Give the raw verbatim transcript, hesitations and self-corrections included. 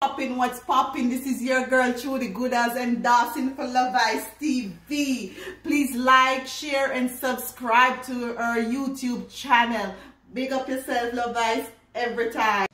Popping, what's popping? This is your girl Trudy Goodas endorsing for Love Ice T V. Please like, share, and subscribe to our YouTube channel. Big up yourself, Love Ice, every time.